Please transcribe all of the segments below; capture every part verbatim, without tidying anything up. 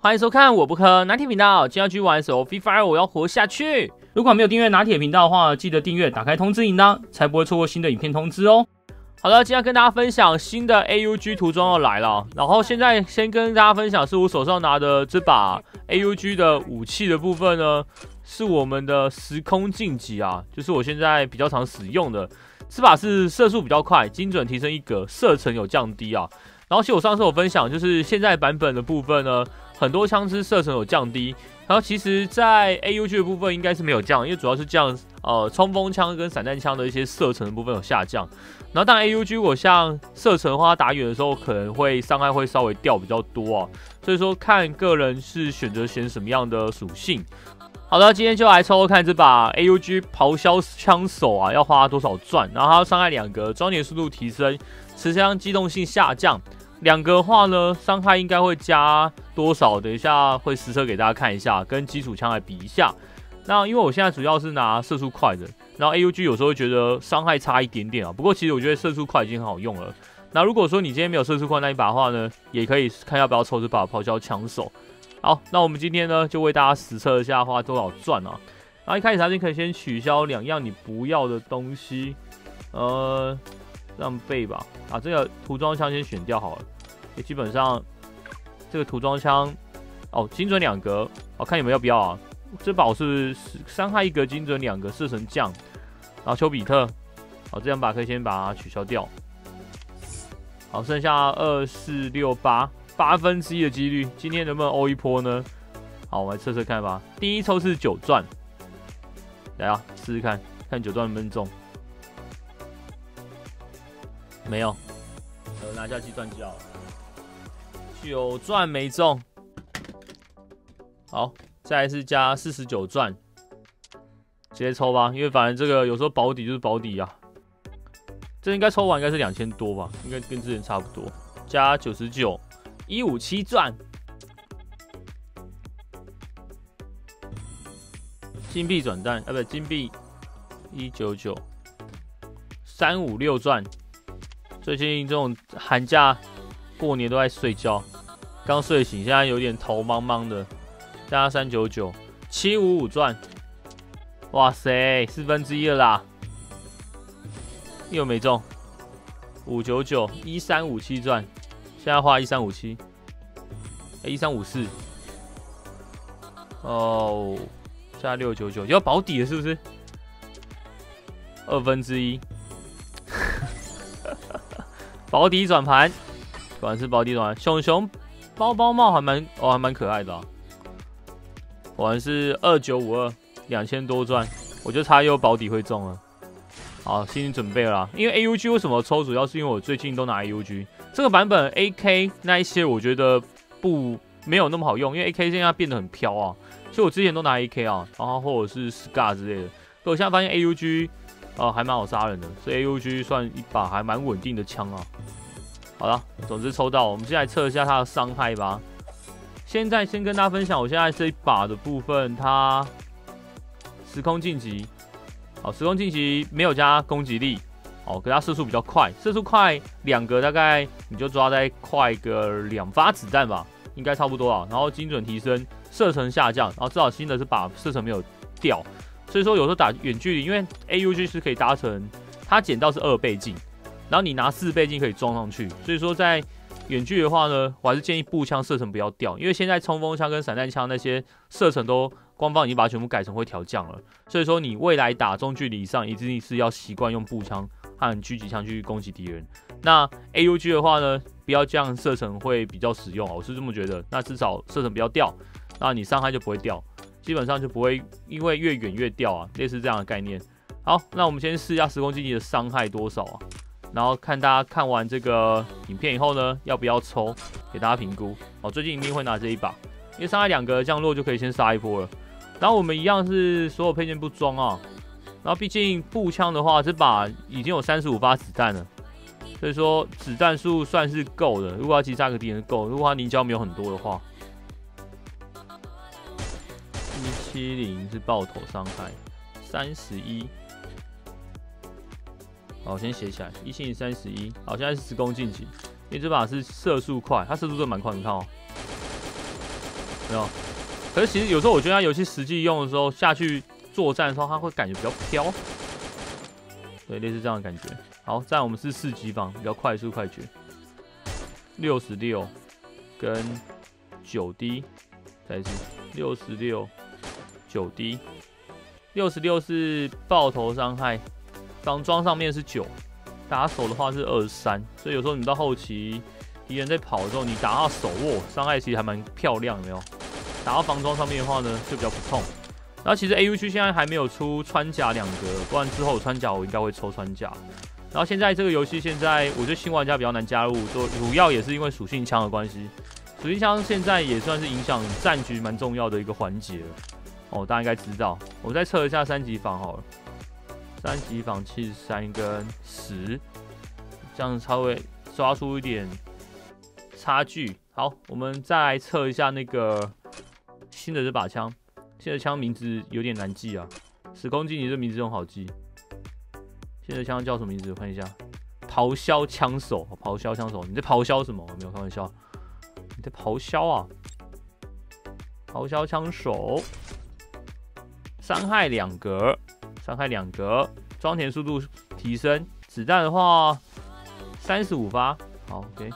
欢迎收看我不磕拿铁频道，今天要去玩手 Free Fire， 我要活下去。如果没有订阅拿铁频道的话，记得订阅，打开通知铃铛，才不会错过新的影片通知哦。好了，今天跟大家分享新的 A U G 涂装要来了，然后现在先跟大家分享是我手上拿的这把 A U G 的武器的部分呢，是我们的时空晋级啊，就是我现在比较常使用的。这把是射速比较快，精准提升一格，射程有降低啊。然后其实我上次有分享，就是现在版本的部分呢，很多枪支射程有降低。然后其实，在 A U G 的部分应该是没有降，因为主要是降呃冲锋枪跟散弹枪的一些射程的部分有下降。然后当然 A U G 我像射程的话，打远的时候可能会伤害会稍微掉比较多啊，所以说看个人是选择选什么样的属性。好的，今天就来抽抽看这把 A U G 咆哮枪手啊，要花多少钻？然后它伤害两格，装填速度提升，持枪机动性下降。两个的话呢，伤害应该会加多少？等一下会实测给大家看一下，跟基础枪来比一下。那因为我现在主要是拿射速快的，然后 A U G 有时候会觉得伤害差一点点啊。不过其实我觉得射速快已经很好用了。那如果说你今天没有射速快那一把的话呢，也可以看要不要抽这把咆哮枪手。好，那我们今天呢就为大家实测一下花多少钻啊。然后一开始它就可以先取消两样你不要的东西，呃。让背吧，啊，这个涂装枪先选掉好了。也基本上这个涂装枪，哦，精准两格，哦，看你们要不要啊？这把是伤害一格，精准两格，射程降。然后丘比特，好，这两把可以先把它取消掉。好，剩下二四六八，八分之一的几率，今天能不能欧一波呢？好，我们来测测看吧。第一抽是九钻，来啊，试试看，看九钻能不能中。没有，我拿下计算机好了。九钻没中，好，再来是加四十九钻，直接抽吧，因为反正这个有时候保底就是保底啊。这应该抽完应该是两千多吧，应该跟之前差不多。加九十九，一五七钻，金币转蛋，啊不，金币一九九，三五六钻。最近这种寒假、过年都在睡觉，刚睡醒，现在有点头茫茫的。加三九九，七五五钻，哇塞，四分之一了啦！又没中，五九九，一三五七钻，现在花一三五七，哎，一三五四，哦，加六九九，要保底了是不是？二分之一。保底转盘，果然是保底转盘。熊熊包包帽还蛮哦，还蛮可爱的啊。果然是二九五二，两千多钻，我就差又保底会中了。好，心理准备了啦。因为 A U G 为什么抽，主要是因为我最近都拿 A U G 这个版本 A K 那一些，我觉得不没有那么好用，因为 A K 现在变得很飘啊，所以我之前都拿 A K 啊，然后或者是 Scar 之类的。可我现在发现 A U G。哦，还蛮好杀人的，所以 A U G 算一把还蛮稳定的枪啊。好了，总之抽到，我们先来测一下它的伤害吧。现在先跟大家分享，我现在这一把的部分，它时空晋级，好，时空晋级没有加攻击力，哦，可它射速比较快，射速快两个大概你就抓在快个两发子弹吧，应该差不多啊。然后精准提升，射程下降，然后至少新的是把射程没有掉。所以说有时候打远距离，因为 A U G 是可以搭成，它捡到是二倍镜，然后你拿四倍镜可以装上去。所以说在远距离的话呢，我还是建议步枪射程不要掉，因为现在冲锋枪跟散弹枪那些射程都官方已经把它全部改成会调降了。所以说你未来打中距离以上，一定是要习惯用步枪和狙击枪去攻击敌人。那 A U G 的话呢，不要这样射程会比较实用，我是这么觉得。那至少射程不要掉，那你伤害就不会掉。基本上就不会因为越远越掉啊，类似这样的概念。好，那我们先试一下时空晋级的伤害多少啊，然后看大家看完这个影片以后呢，要不要抽，给大家评估。哦，最近一定会拿这一把，因为伤害两个降落就可以先杀一波了。然后我们一样是所有配件不装啊，然后毕竟步枪的话，这把已经有三十五发子弹了，所以说子弹数算是够的。如果要击杀个敌人够，如果他凝胶没有很多的话。一七零是爆头伤害，三十一。好，我先写起来，一七零三十一。好，现在是时空晋级，因为这把是射速快，它射速真的蛮快，你看哦。 没有？可是其实有时候我觉得它游戏实际用的时候下去作战的时候，它会感觉比较飘。对，类似这样的感觉。好，再来我们是四级房，比较快速快决。六十六跟九滴，再一次六十六九滴。六十六是爆头伤害，防装上面是九，打手的话是二十三。所以有时候你到后期敌人在跑的时候，你打到手握伤害其实还蛮漂亮，有没有？打到防装上面的话呢，就比较不痛。然后其实 A U G 现在还没有出穿甲两格，不然之后有穿甲我应该会抽穿甲。然后现在这个游戏现在我觉得新玩家比较难加入，就主要也是因为属性枪的关系。属性枪现在也算是影响战局蛮重要的一个环节了。哦，大家应该知道。我再测一下三级防好了，三级防七十三跟十，这样稍微抓出一点差距。好，我们再来测一下那个新的这把枪。新的枪名字有点难记啊，时空机你这名字很好记。新的枪叫什么名字？我看一下，咆哮枪手，咆哮枪手，你在咆哮什么？我没有开玩笑，你在咆哮啊！咆哮枪手，伤害两格，伤害两格，装填速度提升，子弹的话三十五发，好 ，OK。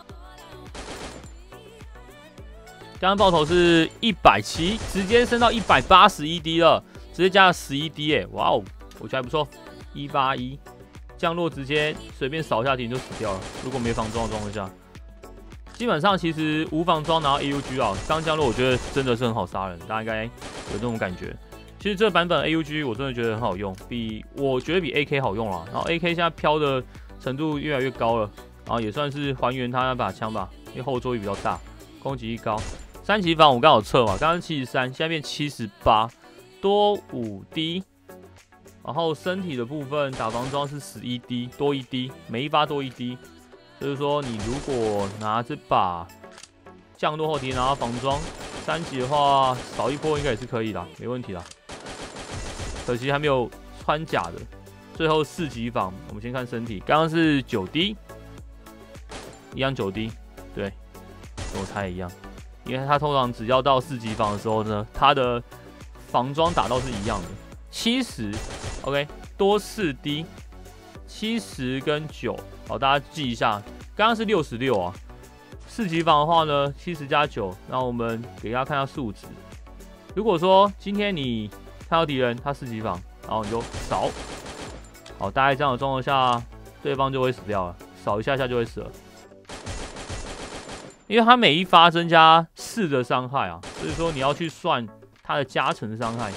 刚刚爆头是一百七，直接升到一百八十一滴了，直接加了十一滴，哎，哇哦，我觉得还不错，一八一，降落直接随便扫一下敌人就死掉了。如果没防装的状况下，基本上其实无防装拿到 A U G 啊，刚降落我觉得真的是很好杀人，大家应该有这种感觉。其实这个版本 A U G 我真的觉得很好用，比我觉得比 A K 好用啦。然后 A K 现在飘的程度越来越高了，然后也算是还原它那把枪吧，因为后坐力比较大，攻击力高。三级防我刚好测嘛，刚刚七十三，现在变七十八，多五滴。然后身体的部分打防装是十一滴，多一滴，每一发多一滴。就是说你如果拿这把降落后敌拿到防装，三级的话少一波应该也是可以的，没问题啦。可惜还没有穿甲的。最后四级防，我们先看身体，刚刚是九滴，一样九滴，对，跟我猜一样。因为它通常只要到四级防的时候呢，它的防装打到是一样的，七十 ，OK， 多四滴，七十跟九，好，大家记一下，刚刚是六十六啊，四级防的话呢，七十加九，那我们给大家看一下数值。如果说今天你看到敌人他四级防，然后你就扫，好，大概这样的状况下，对方就会死掉了，扫一下下就会死了。因为它每一发增加四的伤害啊，所以说你要去算它的加成伤害。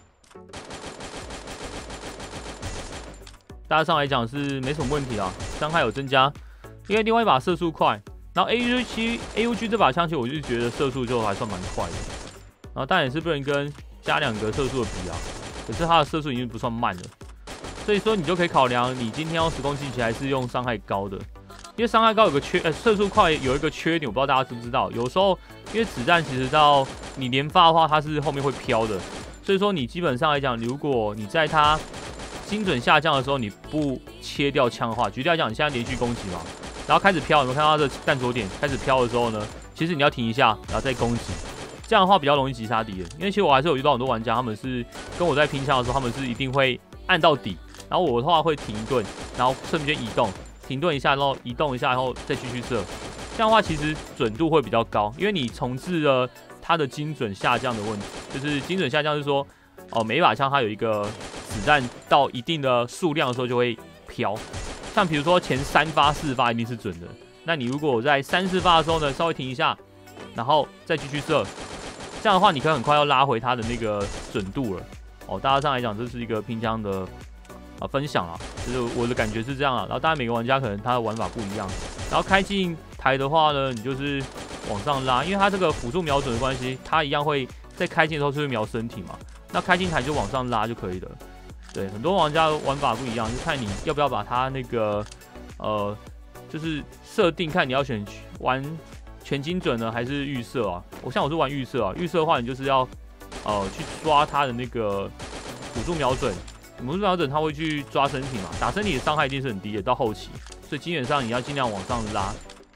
大致上来讲是没什么问题啊，伤害有增加。因为另外一把射速快，然后 A U G A U G 这把枪其实我就觉得射速就还算蛮快的，然后当然也是不能跟加两格射速的比啊，可是它的射速已经不算慢了，所以说你就可以考量你今天用时空机器还是用伤害高的。因为伤害高有个缺，呃，射速快有一个缺点，我不知道大家知不知道。有时候因为子弹其实到你连发的话，它是后面会飘的，所以说你基本上来讲，如果你在它精准下降的时候，你不切掉枪的话，举例来讲，你现在连续攻击嘛，然后开始飘，有没有看到它的弹着点开始飘的时候呢？其实你要停一下，然后再攻击，这样的话比较容易击杀敌人。因为其实我还是有遇到很多玩家，他们是跟我在拼枪的时候，他们是一定会按到底，然后我的话会停顿，然后瞬间移动。停顿一下，然后移动一下，然后再继续射。这样的话，其实准度会比较高，因为你重置了它的精准下降的问题。就是精准下降是说，哦，每一把枪它有一个子弹到一定的数量的时候就会飘。像比如说前三发、四发一定是准的，那你如果在三四发的时候呢，稍微停一下，然后再继续射，这样的话你可以很快要拉回它的那个准度了。哦，大致上来讲，这是一个拼枪的。啊，分享啊，就是我的感觉是这样啊。然后当然每个玩家可能他的玩法不一样。然后开镜台的话呢，你就是往上拉，因为它这个辅助瞄准的关系，它一样会在开镜的时候就会瞄身体嘛。那开镜台就往上拉就可以了。对，很多玩家玩法不一样，就看你要不要把它那个呃，就是设定看你要选玩全精准呢，还是预设啊。我像我是玩预设啊，预设的话你就是要呃去抓它的那个辅助瞄准。辅助瞄准它会去抓身体嘛，打身体的伤害一定是很低的，到后期，所以基本上你要尽量往上拉，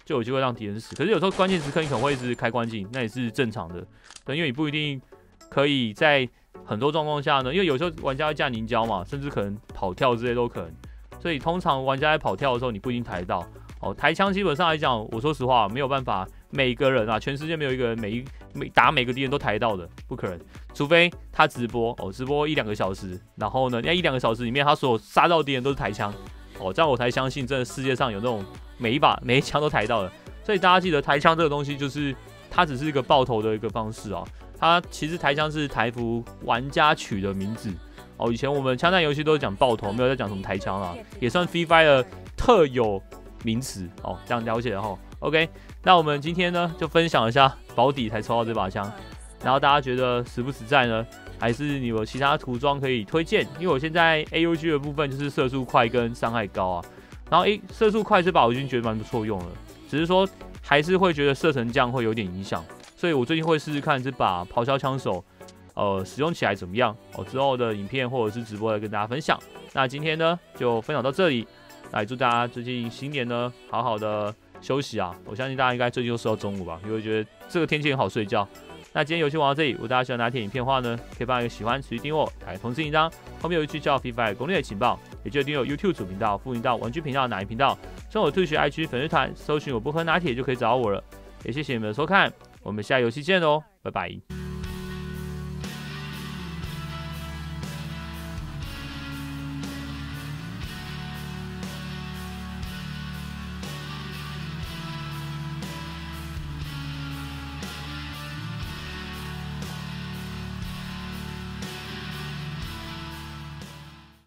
就有机会让敌人死。可是有时候关键时刻你可能会一直开关镜，那也是正常的，对，因为你不一定可以在很多状况下呢，因为有时候玩家会架凝胶嘛，甚至可能跑跳之类都可能，所以通常玩家在跑跳的时候你不一定抬到。哦，抬枪基本上来讲，我说实话没有办法，每个人啊，全世界没有一个人每一每打每个敌人都抬到的，不可能，除非他直播哦，直播一两个小时，然后呢，那一两个小时里面他所有杀到敌人都是抬枪，哦，这样我才相信真的世界上有那种每一把每一枪都抬到的。所以大家记得抬枪这个东西，就是它只是一个爆头的一个方式啊，它其实抬枪是台服玩家取的名字哦。以前我们枪战游戏都是讲爆头，没有在讲什么抬枪啦，也算 Free Fire 的特有名词哦，这样了解了哈。OK， 那我们今天呢就分享一下保底才抽到这把枪，然后大家觉得实不实在呢？还是你有其他涂装可以推荐？因为我现在 A U G 的部分就是射速快跟伤害高啊，然后诶射速快这把我已经觉得蛮不错用了，只是说还是会觉得射程降会有点影响，所以我最近会试试看这把咆哮枪手，呃使用起来怎么样哦？之后的影片或者是直播来跟大家分享。那今天呢就分享到这里。来祝大家最近新年呢好好的休息啊！我相信大家应该最近都睡到中午吧，因为觉得这个天气很好睡觉。那今天游戏玩到这里，如果大家喜欢哪铁影片的话呢，可以帮一个喜欢持续订阅我，打开通知铃铛，后面有一句叫 Free Fire 攻略的情报，也记得订阅 YouTube 主频道、副频道、玩具频道、哪一频道，上我 Twitch、I G 粉丝团，搜寻我不喝拿铁就可以找到我了。也谢谢你们的收看，我们下游戏见喽，拜拜。